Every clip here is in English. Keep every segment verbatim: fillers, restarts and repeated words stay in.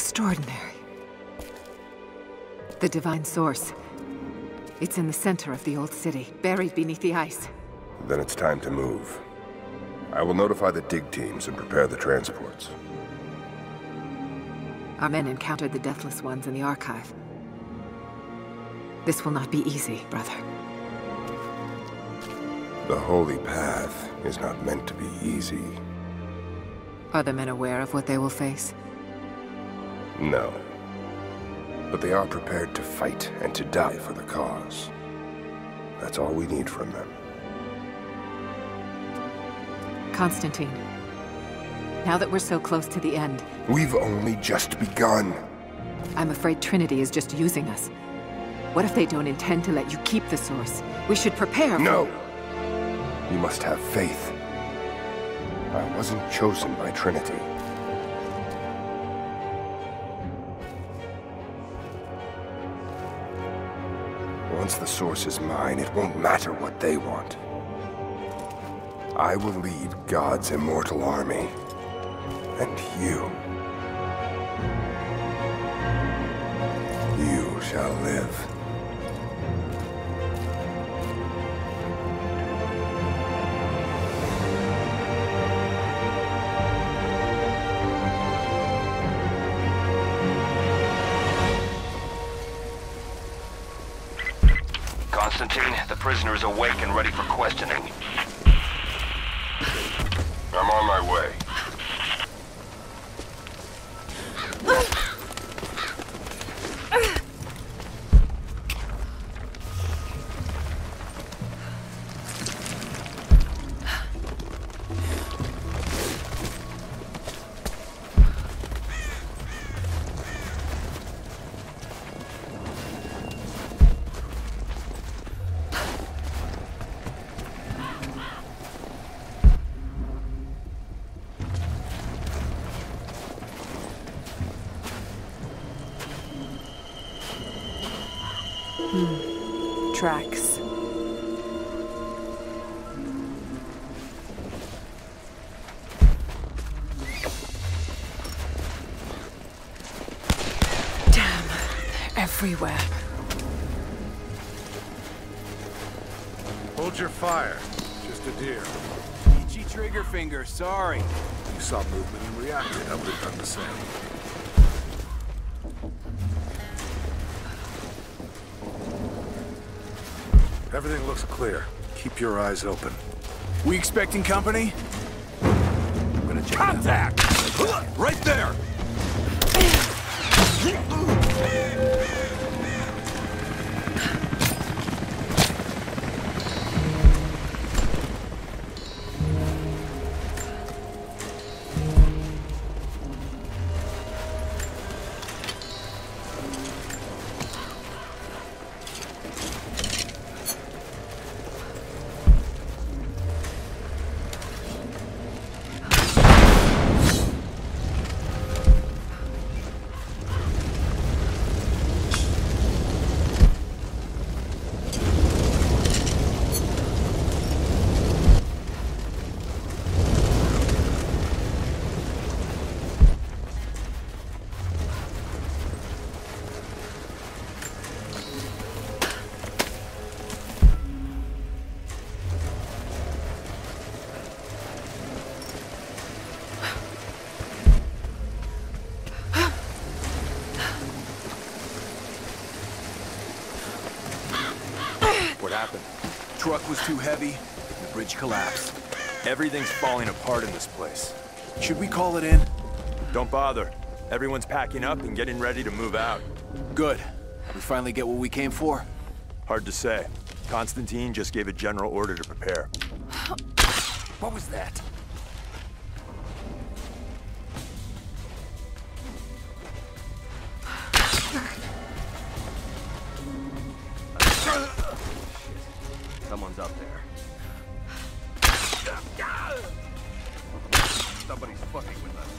extraordinary. The divine source. It's in the center of the old city, buried beneath the ice. Then it's time to move. I will notify the dig teams and prepare the transports. Our men encountered the Deathless Ones in the Archive. This will not be easy, brother. The Holy Path is not meant to be easy. Are the men aware of what they will face? No. But they are prepared to fight and to die for the cause. That's all we need from them. Constantine, now that we're so close to the end... We've only just begun. I'm afraid Trinity is just using us. What if they don't intend to let you keep the source? We should prepare for... No! You must have faith. I wasn't chosen by Trinity. Once the source is mine, it won't matter what they want. I will lead God's immortal army. And you... you shall live. Constantine, the prisoner is awake and ready for questioning. I'm on my way. Hmm. Tracks. Damn, they're everywhere. Hold your fire. Just a deer. Itchy trigger finger, sorry. You saw movement and reacted. I would have done the same. Everything looks clear. Keep your eyes open. We expecting company? I'm gonna check Contact! Right there! What happened? Truck was too heavy, the bridge collapsed. Everything's falling apart in this place. Should we call it in? Don't bother. Everyone's packing up and getting ready to move out. Good. We finally get what we came for? Hard to say. Constantine just gave a general order to prepare. What was that? Someone's up there. Somebody's fucking with us.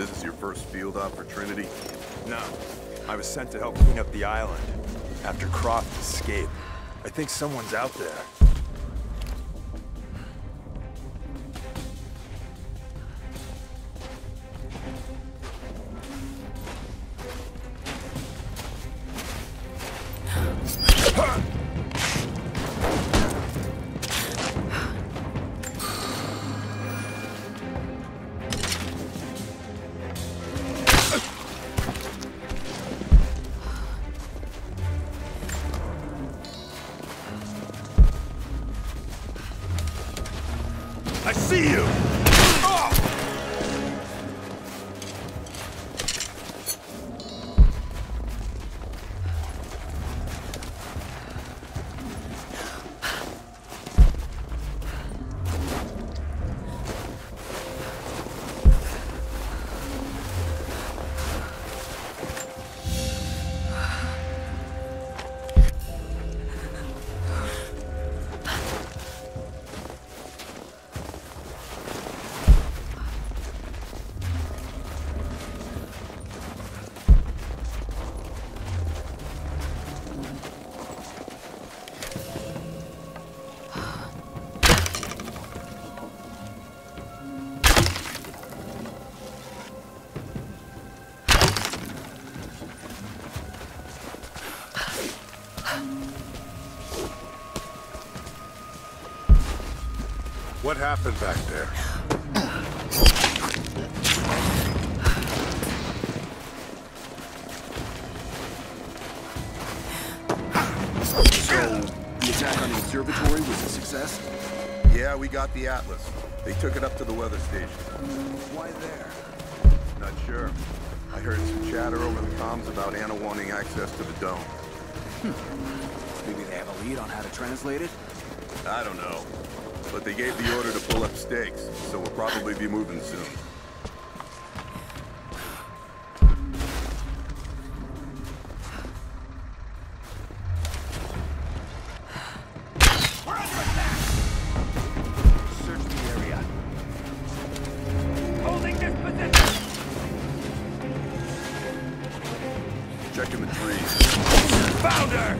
This is your first field op for Trinity? No. I was sent to help clean up the island after Croft escaped. I think someone's out there. I see you! What happened back there? So, the attack on the observatory was a success? Yeah, we got the Atlas. They took it up to the weather station. Why there? Not sure. I heard some chatter over the comms about Anna wanting access to the dome. Hmm. Maybe they have a lead on how to translate it? I don't know. But they gave the order to pull up stakes, so we'll probably be moving soon. Search the area. Holding this position! Checking the trees. Found her!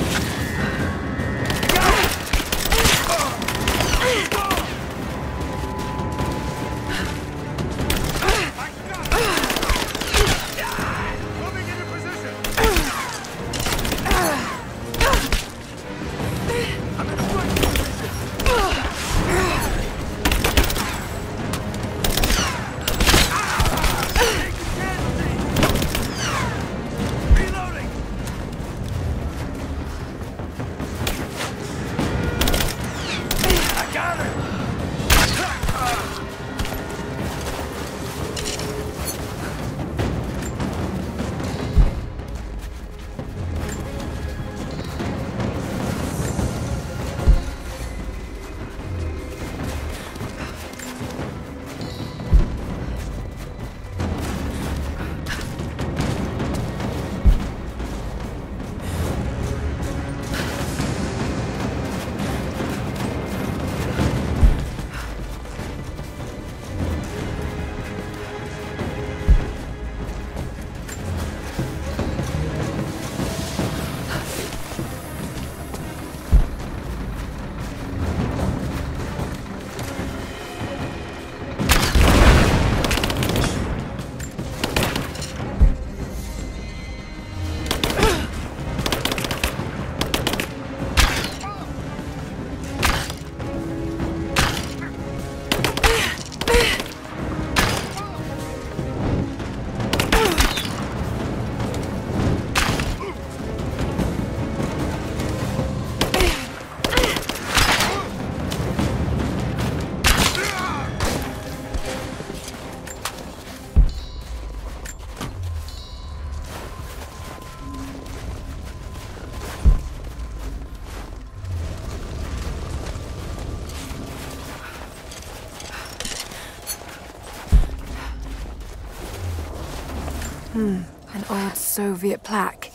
Hmm, an old Soviet plaque.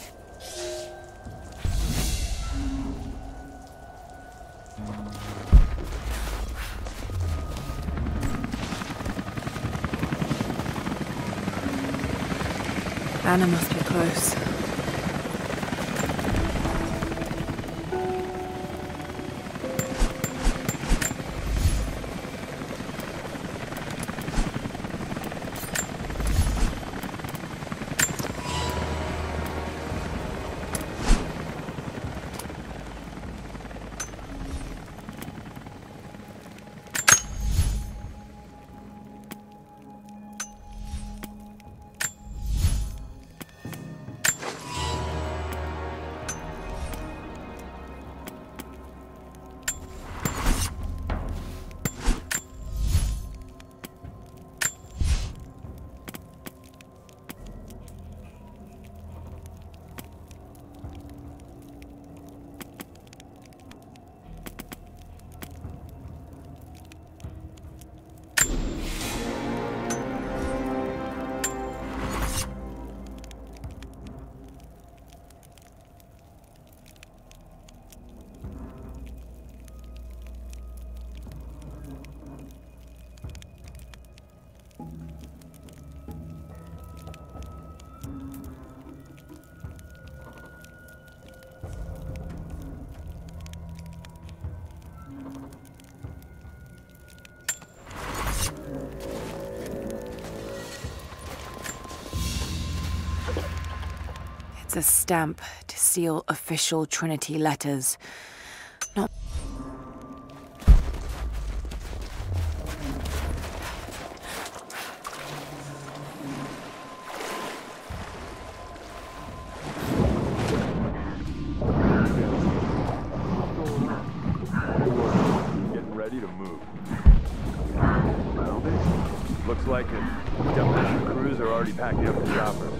Anna must be close. It's a stamp to seal official Trinity letters. Not... Getting ready to move. Well, looks like the demolition crews are already packing up the choppers.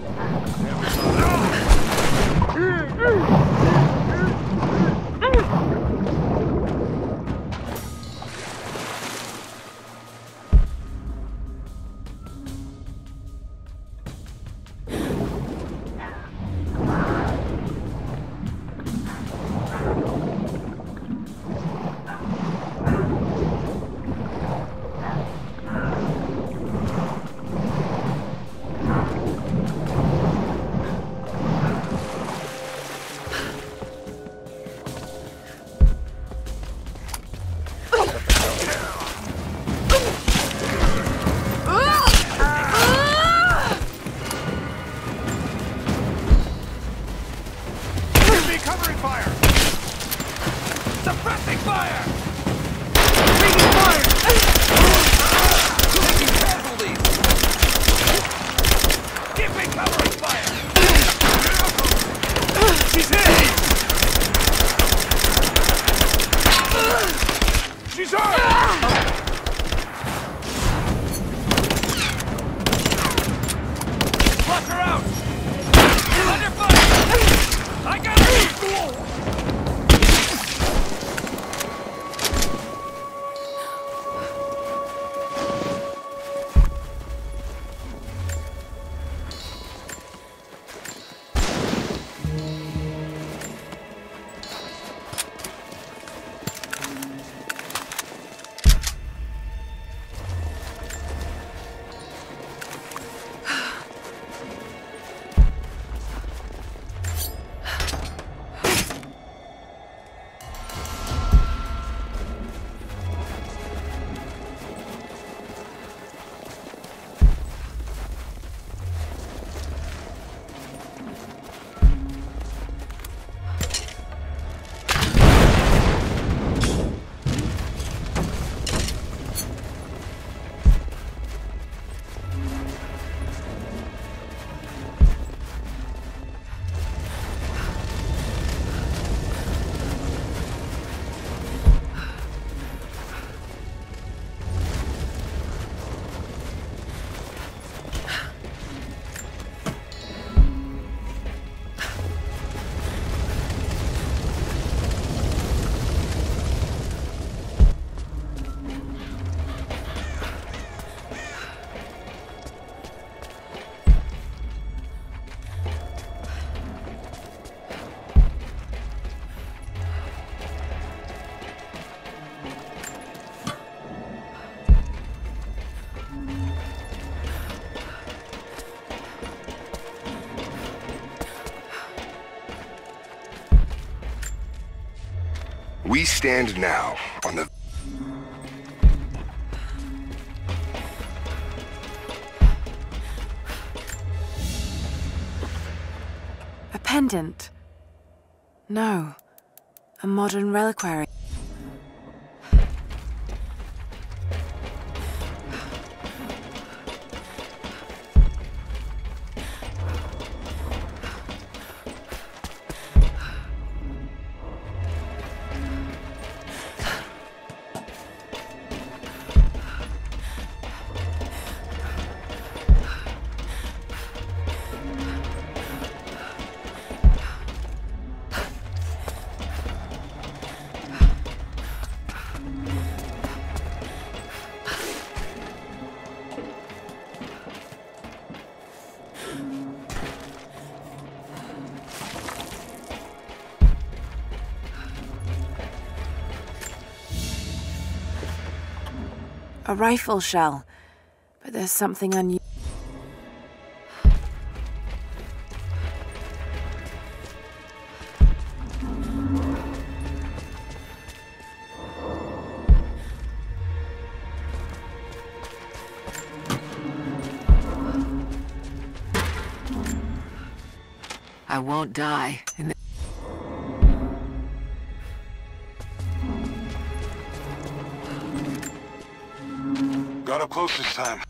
We stand now on the... A pendant? No. A modern reliquary. A rifle shell, but there's something unusual. I won't die in the... Got up close this time.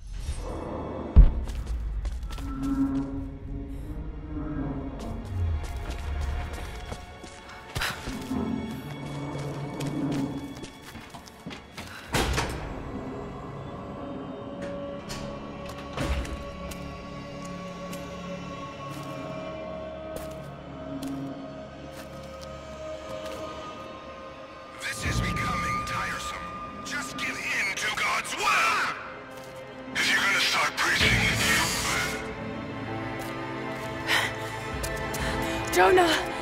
This is becoming tiresome. Just give in to God's will! If you're gonna start preaching, Jonah!